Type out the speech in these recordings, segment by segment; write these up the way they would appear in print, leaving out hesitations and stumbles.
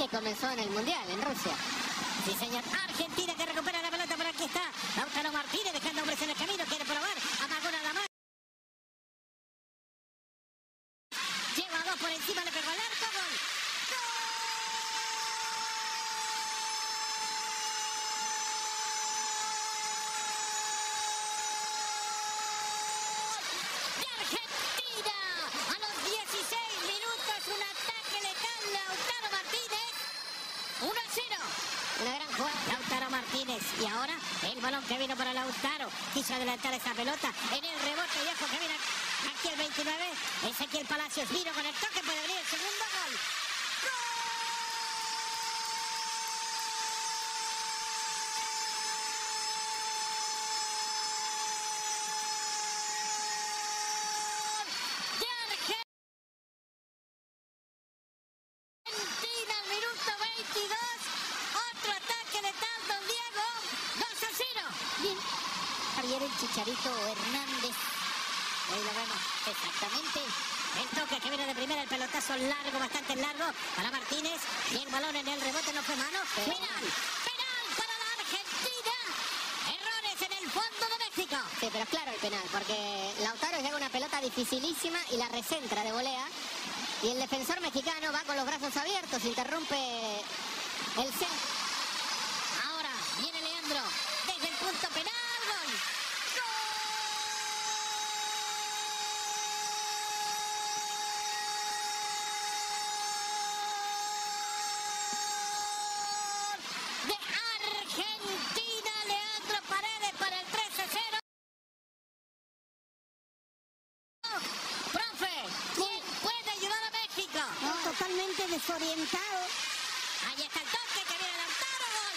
que comenzó en el Mundial, en Rusia. Sí, señor. Argentina que recupera la pelota, por aquí está Lautaro Martínez dejando hombres en el camino, quiere probar, amagó nada más. Lleva a dos por encima, le pegó al arco, gol. Una gran jugada, Lautaro Martínez. Y ahora el balón que vino para Lautaro. Quiso adelantar esa pelota en el rebote. Y ojo que viene aquí el 29. Ezequiel Palacios vino con el toque. Puede venir el segundo gol. Javier el Chicharito Hernández. Ahí lo vemos exactamente. El toque que viene de primera, el pelotazo largo, bastante largo para Martínez. Y el balón en el rebote no fue mano. Penal, penal para la Argentina. Errores en el fondo de México. Sí, pero claro el penal, porque Lautaro llega una pelota dificilísima y la recentra de volea. Y el defensor mexicano va con los brazos abiertos, interrumpe el centro. Ahora viene Leandro desde el punto penal. Totalmente desorientado. Ahí está el toque que viene Lautaro, gol.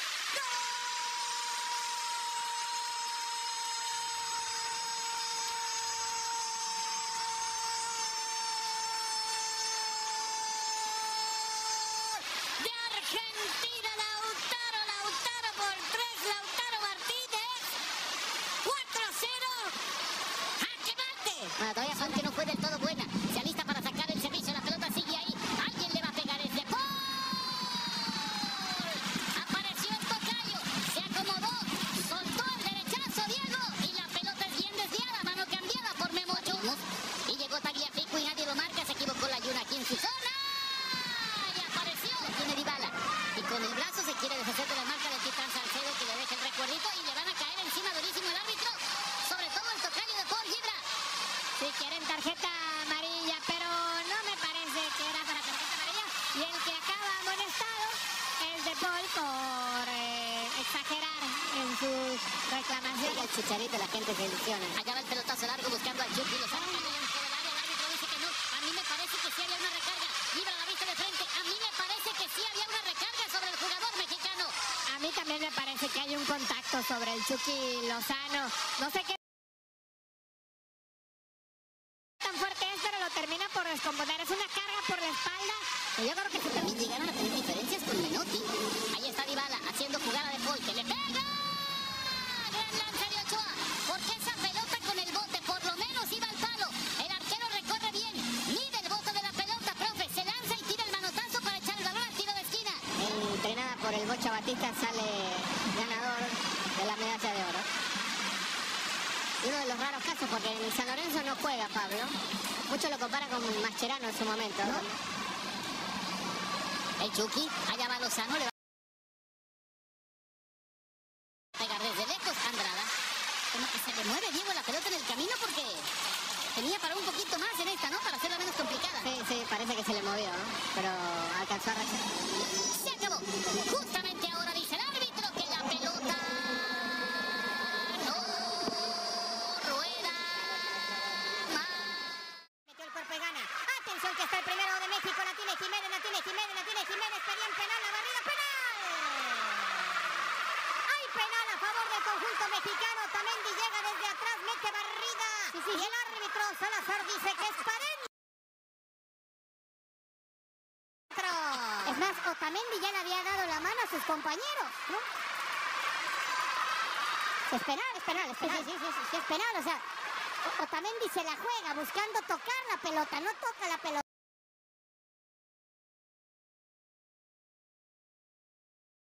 ¡Gol! De Argentina, Lautaro por 3, Lautaro Martínez. 4-0. ¡Jaque mate! Bueno, todavía Santi no fue del todo buena. Se alista para sacar el servicio, la pelota sigue ahí. Alguien le va a pegar ese gol. Apareció el tocayo, se acomodó, soltó el derechazo, Diego, y la pelota es bien desviada, mano cambiada por Memo Ochoa. Y llegó Tagliafico y nadie lo marca, se equivocó la Yuna aquí en su zona. Y apareció. Tiene Dybala. Y con el brazo se quiere deshacer de la marca de Titán Salcedo, que le deja el recuerdito y le van a caer encima durísimo el árbitro. Sobre todo el tocayo de Paul Gibra. Si quieren tarjeta amarilla, pero no me parece que era para tarjeta amarilla. Y el que acaba amonestado es de Paul por exagerar en su reclamación. El Chicharito, la gente se ilusiona. Allá va el pelotazo largo buscando al Chucky Lozano. El árbitro dice que no. A mí me parece que sí había una recarga. Libra la vista de frente. A mí me parece que sí había una recarga sobre el jugador mexicano. A mí también me parece que hay un contacto sobre el Chucky Lozano. No sé qué tan fuerte es, pero lo termina por descomponer. Es una carga por la espalda. Yo creo que también llegaron a tener diferencias con Menotti. Ahí está Dybala haciendo jugada de Paul, que le pega. Gran lance de Ochoa. Porque esa pelota con el bote por lo menos iba al palo. El arquero recorre bien. Mide el bote de la pelota, profe. Se lanza y tira el manotazo para echar el balón al tiro de esquina. Entrenada por el Bocha Batista, sale ganador de la medalla de oro. Uno de los raros casos, porque en San Lorenzo no juega Pablo. Muchos lo comparan con Mascherano en su momento, ¿no? El Chucky, allá va Lozano, le va a pegar desde lejos. Andrada, como que se le mueve Diego la pelota en el camino porque tenía para un poquito más en esta, ¿no? Para hacerla menos complicada. Sí, parece que se le movió, ¿no? Pero alcanzó a rechazar. Se acabó. Justamente ahora dice el árbitro que la pelota no rueda más. Metió el cuerpo y gana. Atención que está el primero de México. La tiene Jiménez, la tiene Jiménez, la tiene Jiménez. Pedían penal, la barrida, penal. Hay penal a favor del conjunto mexicano. Tamendi llega desde atrás, mete barrida. Y el árbitro Salazar dice que es para él. Es más, Otamendi ya le había dado la mano a sus compañeros, ¿no? Es penal, es penal, es penal. Sí, es penal, o sea, Otamendi se la juega buscando tocar la pelota, no toca la pelota.